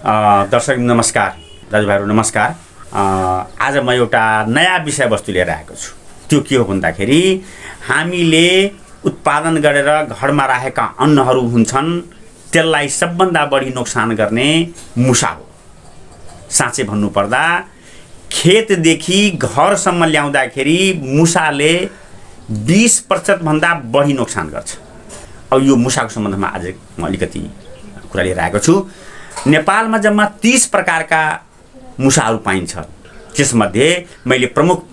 दर्शक नमस्कार, दाजुभाइहरू नमस्कार। आज म एउटा नयाँ विषयवस्तु लिएर आएको छु। त्यो के हो भन्दाखेरि हामीले उत्पादन गरेर घरमा राखेका अन्नहरू हुन्छन्, त्यसलाई सबभन्दा बढी नोक्सान गर्ने मुसा हो। साँच्चै भन्नुपर्दा खेतदेखि घरसम्म ल्याउँदाखेरि मुसाले 20% भन्दा बढी नोक्सान गर्छ। अब यो मुसाको सम्बन्धमा आज म अलिकति कुरा लिएर आएको छु। नेपालमा जम्मा 30 प्रकारका मुसाहरू पाइन्छ। त्यसमध्ये मैले प्रमुख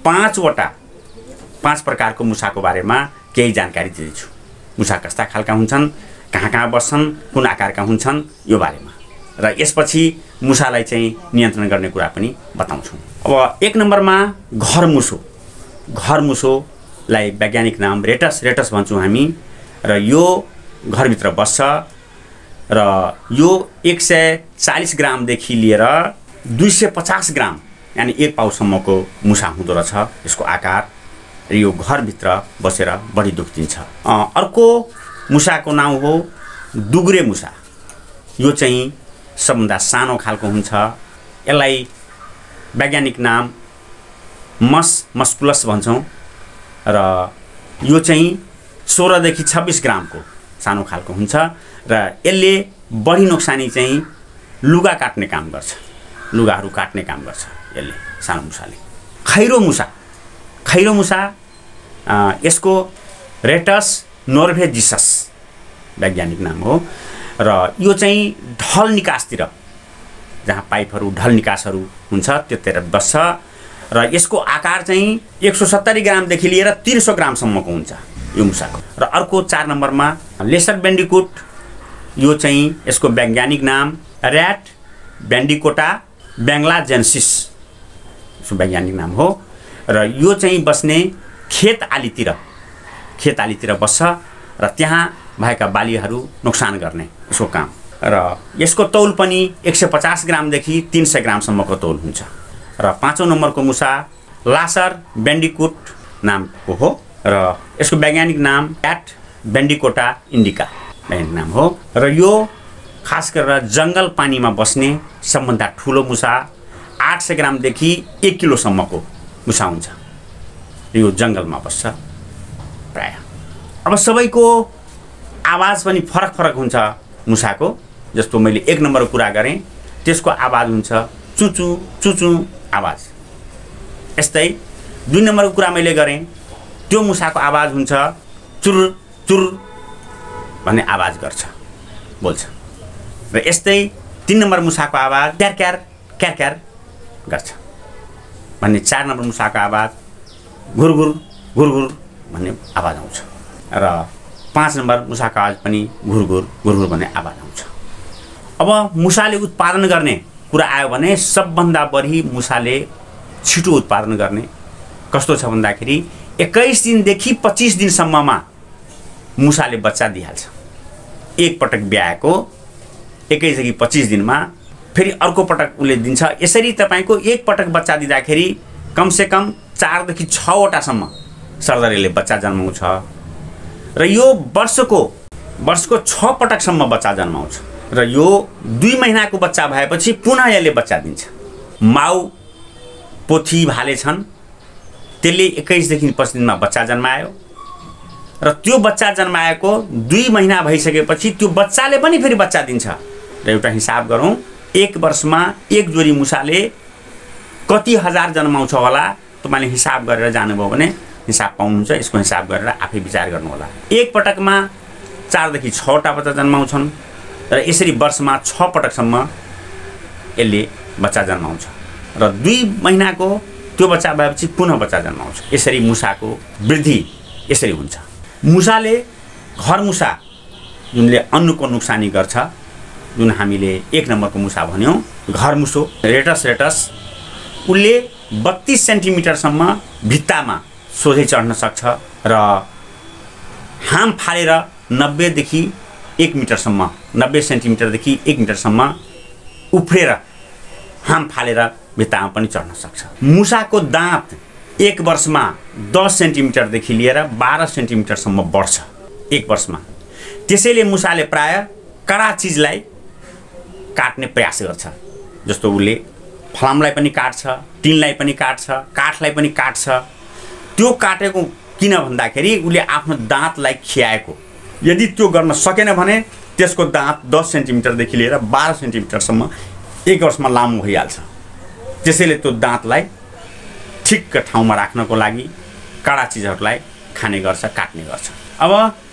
5 प्रकारको मुसाको बारेमा केही जानकारी दिँदैछु। मुसा कस्ता खालका हुन्छन्, कहाँ कहाँ बस्छन्, कुन आकारका हुन्छन्, यो बारेमा र यसपछि मुसालाई चाहिँ नियन्त्रण गर्ने कुरा पनि बताउँछु। अब 1 नम्बरमा घर मुसोलाई वैज्ञानिक नाम रेटस भन्छौँ हामी, र यो घरभित्र बस्छ र यो 140 ग्रामदेखि लिएर 250 ग्राम यानि 1 पाउसम्मको मुसा हुँदो रहेछ यसको आकार, र यो घरभित्र बसेर बढी दुख दिन्छ। अर्को मुसाको नाम हो दुगुरे मुसा। यो चाहिँ सबभन्दा सानो खालको हुन्छ। यसलाई वैज्ञानिक नाम मस्कुलस भन्छौँ, र यो चाहिँ 16 देखि 26 ग्रामको सानो खालको हुन्छ, र यसले बढी नोक्सानी चाहिँ लुगा काट्ने काम गर्छ, लुगाहरू काट्ने काम गर्छ यसले, सानो मुसाले। खैरो मुसा यसको रेटस नोर्भेजिसस वैज्ञानिक नाम हो, र यो चाहिँ ढल निकासतिर, जहाँ पाइपहरू ढल निकासहरू हुन्छ त्यतिर बस्छ, र यसको आकार चाहिँ 170 ग्रामदेखि लिएर 300 ग्रामसम्मको हुन्छ यो मुसाको। र अर्को 4 नम्बरमा लेसर बेन्डिकुट। यो चाहिँ यसको वैज्ञानिक नाम ऱ्याट बेन्डिकोटा बेङ्गलाजेन्सिस वैज्ञानिक नाम हो, र यो चाहिँ बस्ने खेत आलीतिर बस्छ, र त्यहाँ भएका बालीहरू नोक्सान गर्ने यसको काम। र यसको तौल पनि 150 ग्रामदेखि 300 ग्रामसम्मको तौल हुन्छ। र 5औं नम्बरको मुसा लासर बेन्डिकुट नामको हो, र यसको वैज्ञानिक नाम ऱ्याट बेन्डिकोटा इन्डिका वैज्ञानिक नाम हो, र यो खास गरेर जङ्गल पानीमा बस्ने सबभन्दा ठुलो मुसा 800 ग्रामदेखि 1 किलोसम्मको मुसा हुन्छ। यो जङ्गलमा बस्छ प्राय। अब सबैको आवाज पनि फरक हुन्छ मुसाको। जस्तो मैले 1 नम्बरको कुरा गरेँ, त्यसको आवाज हुन्छ चुचु चुचु आवाज। यस्तै 2 नम्बरको कुरा मैले गरेँ, त्यो मुसाको आवाज हुन्छ चुर चुर भन्ने आवाज गर्छ, बोल्छ। र यस्तै 3 नम्बर मुसाको आवाज क्यार क्यार क्यार क्यार गर्छ भन्ने। 4 नम्बर मुसाको आवाज घुरघुर घुरघुर भन्ने आवाज आउँछ, र 5 नम्बर मुसाको आवाज पनि घुरघुर घुरघुर भन्ने आवाज आउँछ। अब मुसाले उत्पादन गर्ने कुरा आयो भने सबभन्दा बढी मुसाले छिटो उत्पादन गर्ने कस्तो छ भन्दाखेरि 21 दिनदेखि 25 दिनसम्ममा मुसाले बच्चा दिइहाल्छ। एक पटक ब्याएको 21 देखि 25 दिनमा फेरि अर्को पटक उसले दिन्छ। यसरी तपाईको एक पटक बच्चा दिँदाखेरि कमसेकम 4 देखि 6 वटासम्म सरदरीले बच्चा जन्माउँछ, र यो वर्षको 6 पटकसम्म बच्चा जन्माउँछ, र यो 2 महिनाको बच्चा भएपछि पुनः यसले बच्चा दिन्छ। माउ पोथी भाले छन्, त्यसले 21 देखि 25 दिनमा बच्चा जन्मायो, र त्यो बच्चा जन्माएको 2 महिना भइसकेपछि त्यो बच्चाले पनि फेरि बच्चा दिन्छ। र एउटा हिसाब गरौँ, 1 वर्षमा एक जोडी मुसाले कति हजार जन्माउँछ होला, तपाईले हिसाब गरेर जानुभयो भने हिसाब पाउनुहुन्छ। यसको हिसाब गरेर आफै विचार गर्नु होला। एक पटकमा 4 देखि 6 वटा बच्चा जन्माउँछन्, र यसरी वर्षमा 6 पटकसम्म यसले बच्चा जन्माउँछ, र 2 महिनाको त्यो बच्चा भएपछि पुनः बच्चा जन्माउँछ। यसरी मुसाको वृद्धि यसरी हुन्छ। मुसाले घर मुसा जुनले अन्नको नोक्सानी गर्छ, जुन हामीले 1 नम्बरको मुसा भन्यौँ, घर मुसो रेटस, उसले 32 सेन्टिमिटरसम्म भित्तामा सोझै चढ्न सक्छ, र हाम फालेर 90 देखि 1 मिटरसम्म, 90 सेन्टिमिटरदेखि 1 मिटरसम्म उफ्रेर हाम फालेर भित्तामा पनि चढ्न सक्छ। मुसाको दाँत 1 वर्षमा 10 सेन्टिमिटरदेखि लिएर 12 सेन्टिमिटरसम्म बढ्छ 1 वर्षमा। त्यसैले मुसाले प्राय कडा चिजलाई काट्ने प्रयास गर्छ। जस्तो उसले फलामलाई पनि काट्छ, टिनलाई पनि काट्छ, काठलाई पनि काट्छ। त्यो काटेको किन भन्दाखेरि उसले आफ्नो दाँतलाई खियाएको। यदि त्यो गर्न सकेन भने त्यसको दाँत 10 सेन्टिमिटरदेखि लिएर 12 सेन्टिमिटरसम्म 1 वर्षमा लामो भइहाल्छ। त्यसैले त्यो दाँतलाई ठिक्क ठाउँमा राख्नको लागि कडा चिजहरूलाई खाने गर्छ, काट्ने गर्छ। अब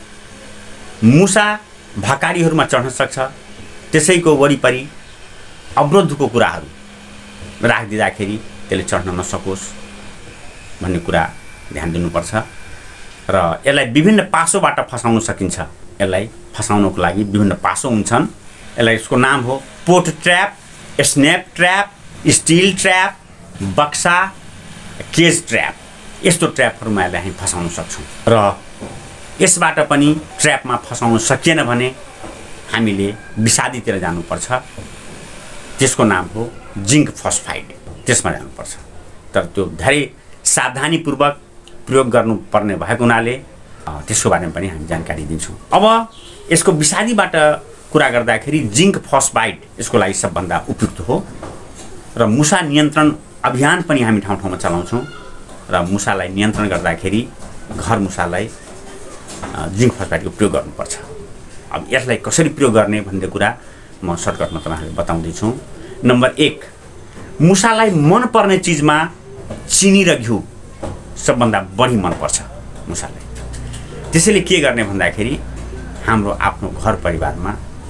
मुसा भकारीहरूमा चढ्न सक्छ, त्यसैको वरिपरि अवरोधको कुराहरू राखिदिँदाखेरि त्यसले चढ्न नसकोस् भन्ने कुरा ध्यान दिनुपर्छ। र यसलाई विभिन्न पासोबाट फसाउन सकिन्छ। यसलाई फसाउनको लागि विभिन्न पासो हुन्छन्। यसको नाम हो pot trap, snap trap, steel trap, बक्सा, केज ट्र्याप। यस्तो ट्र्यापहरूमा यसलाई हामी फसाउन सक्छौँ। र यसबाट पनि ट्र्यापमा फसाउन सकिएन भने हामीले विषादीतिर जानुपर्छ। त्यसको नाम हो जिङ्क फस्फाइड, त्यसमा जानुपर्छ। तर त्यो धेरै सावधानीपूर्वक प्रयोग गर्नुपर्ने भएको हुनाले त्यसको बारेमा पनि हामी जानकारी दिन्छौँ। अब यसको विषादीबाट कुरा गर्दाखेरि जिङ्क फस्फाइड यसको लागि सबभन्दा उपयुक्त हो। र मुसा नियन्त्रण अभियान पनि हामी ठाउँ ठाउँमा चलाउँछौँ। र मुसालाई नियन्त्रण गर्दाखेरि घर मुसालाई जिङ्क फस्फाइडको प्रयोग गर्नुपर्छ। अब यसलाई कसरी प्रयोग गर्ने भन्ने कुरा म सर्टकटमा तपाईँहरूले बताउँदैछु। नम्बर 1, मुसालाई मनपर्ने चिजमा चिनी र घिउ सबभन्दा बढी मनपर्छ मुसालाई। त्यसैले के गर्ने भन्दाखेरि हाम्रो आफ्नो घर परिवारमा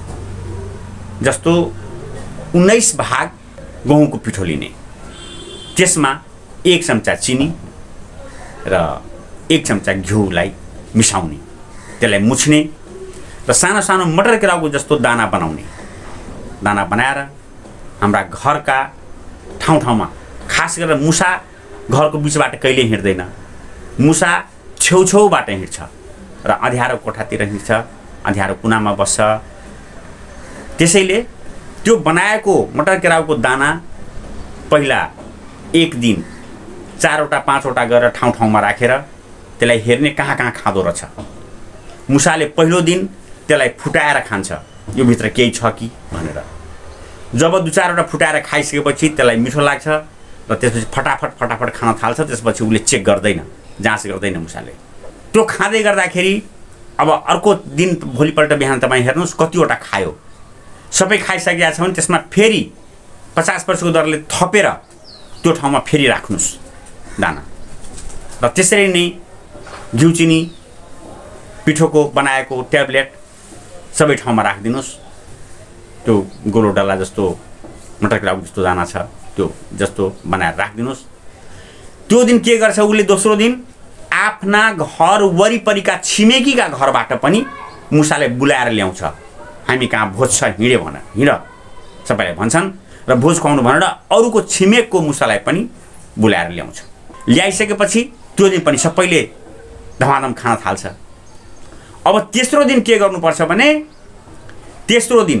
जस्तो 19 भाग गहुँको पिठो लिने, त्यसमा 1 चम्चा चिनी र 1 चम्चा घिउलाई मिसाउने, त्यसलाई मुछ्ने र सानो सानो मटर केराउको जस्तो दाना बनाउने। दाना बनाएर हाम्रा घरका ठाउँ ठाउँमा, खास गरेर मुसा घरको बिचबाट कहिले हिँड्दैन, मुसा छेउछेउबाट हिँड्छ र अँध्यारो कोठातिर हिँड्छ, अँध्यारो कुनामा बस्छ। त्यसैले त्यो बनाएको मटर केराउको दाना पहिला 1 दिन 4वटा 5वटा गरेर ठाउँ ठाउँमा राखेर त्यसलाई हेर्ने कहाँ कहाँ खाँदो रहेछ। मुसाले पहिलो दिन त्यसलाई फुटाएर खान्छ, यो भित्र केही छ कि भनेर। जब 2-4वटा फुटाएर खाइसकेपछि त्यसलाई मिठो लाग्छ र त्यसपछि फटाफट खान थाल्छ। त्यसपछि उसले चेक गर्दैन, जाँच गर्दैन मुसाले। त्यो खाँदै गर्दाखेरि अब अर्को दिन भोलिपल्ट बिहान तपाईँ हेर्नुहोस् कतिवटा खायो। सबै खाइसकेको छ भने त्यसमा फेरि 50% दरले थपेर त्यो ठाउँमा फेरि राख्नुहोस् दाना। र त्यसरी नै घिउ चिनी पिठोको बनाएको ट्याब्लेट सबै ठाउँमा राखिदिनुहोस्। त्यो गोलो डल्ला जस्तो मटर केराउ जस्तो दाना छ त्यो जस्तो बनाएर राखिदिनुहोस्। त्यो दिन के गर्छ उसले दोस्रो दिन आफ्ना घर वरिपरिका छिमेकीका घरबाट पनि मुसाले बुलाएर ल्याउँछ। हामी कहाँ भोज छ हिँड्यो भनेर, हिँड सबैलाई भन्छन् र भोज खुवाउनु भनेर अरूको छिमेकको मुसालाई पनि बुलाएर ल्याउँछ। ल्याइसकेपछि त्यो दिन पनि सबैले धमाधम खान थाल्छ। अब तेस्रो दिन के गर्नुपर्छ भने तेस्रो दिन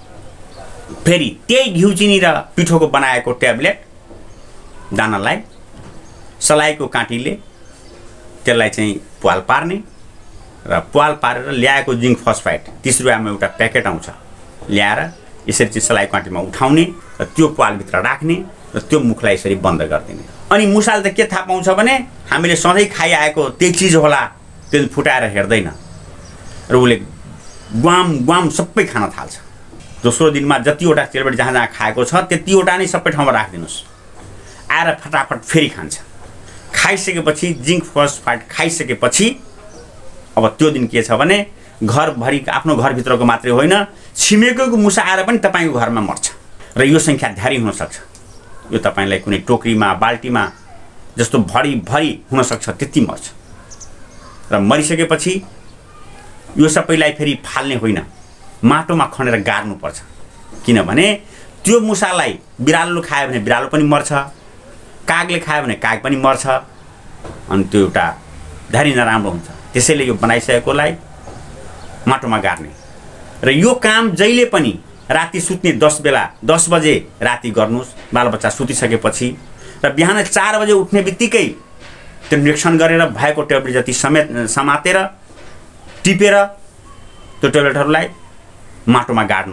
फेरि त्यही घिउ चिनी र पिठोको बनाएको ट्याब्लेट दानालाई सलाइको काँटीले त्यसलाई चाहिँ प्वाल पार्ने र प्वाल पारेर ल्याएको जिङ्क फस्फाइड 30 रुपियाँमा एउटा प्याकेट आउँछ, ल्याएर यसरी चाहिँ सलाइको काँटीमा उठाउने र त्यो प्वालभित्र राख्ने र त्यो मुखलाई यसरी बन्द गरिदिने। अनि मुसाले त के थाहा पाउँछ भने हामीले सधैँ खाइआएको त्यही चिज होला, त्यो फुटाएर हेर्दैन र उसले ग्वाम सबै खान थाल्छ। दोस्रो दिनमा जतिवटा ट्याब्लेट जहाँ जहाँ खाएको छ त्यतिवटा नै सबै ठाउँमा राखिदिनुहोस्। आएर फटाफट फेरि खान्छ। खाइसकेपछि जिङ्क फस्फाइड खाइसकेपछि अब त्यो दिन के छ भने घरभरि आफ्नो घरभित्रको मात्रै होइन छिमेकीको मुसा आएर पनि तपाईँको घरमा मर्छ र यो सङ्ख्या धेरै हुनसक्छ। यो तपाईँलाई कुनै टोकरीमा बाल्टीमा जस्तो भरी हुनसक्छ त्यति मर्छ। र मरिसकेपछि यो सबैलाई फेरि फाल्ने होइन, माटोमा खनेर गाड्नुपर्छ। किनभने त्यो मुसालाई बिरालो खायो भने बिरालो पनि मर्छ, कागले खायो भने काग पनि मर्छ, अनि त्यो एउटा धेरै नराम्रो हुन्छ। त्यसैले यो बनाइसकेकोलाई माटोमा गाड्ने र यो काम जहिले पनि राति सुत्ने 10 बजे राति गर्नुहोस्। बालबच्चा सुतिसकेपछि र बिहान 4 बजे उठ्ने बित्तिकै त्यो निरीक्षण गरेर भएको ट्याब्लेट जति समातेर टिपेर त्यो ट्याब्लेटहरूलाई माटोमा गाड्नुहोस्।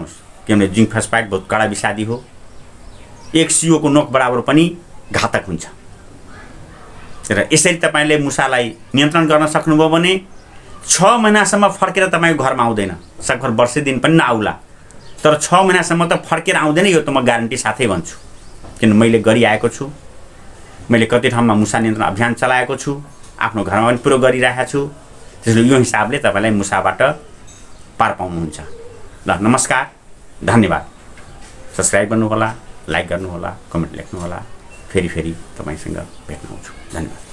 किनभने जिङ्क फस्फाइड बहुत कडा विषादी हो। 1 CO को नोक बराबर पनि घातक हुन्छ। र यसरी तपाईले मुसालाई नियन्त्रण गर्न सक्नुभयो भने 6 महिनासम्म फर्केर तपाईको घरमा आउँदैन। सकभर वर्षै दिन पनि नआउला, तर 6 महिनासम्म त फर्केर आउँदैन, यो त म ग्यारेन्टी साथै भन्छु। किन मैले गरिआएको छु। मैले कति ठाउँमा मुसा नियन्त्रण अभियान चलाएको छु, आफ्नो घरमा पनि पुरो गरिरहेको छु। त्यसैले यो हिसाबले तपाईलाई मुसाबाट पार पाउनुहुन्छ। ल नमस्कार, धन्यवाद। सब्स्क्राइब गर्नुहोला, लाइक गर्नुहोला, कमेन्ट लेख्नुहोला। फेरि तपाईँसँग भेट्न आउँछु। धन्यवाद।